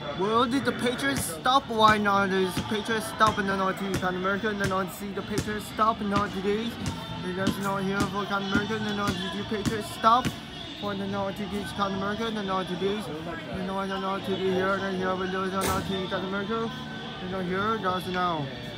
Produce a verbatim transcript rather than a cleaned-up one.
Well, did the Patriots stop? Why not? Is the Patriots stop and then on to Captain America and then on see the Patriots stop and on today? You guys not here for Captain America and then on to the Patriots stop for the on to the Captain America and then on today. And on to the here and here with those on to Captain America and on here, that's now.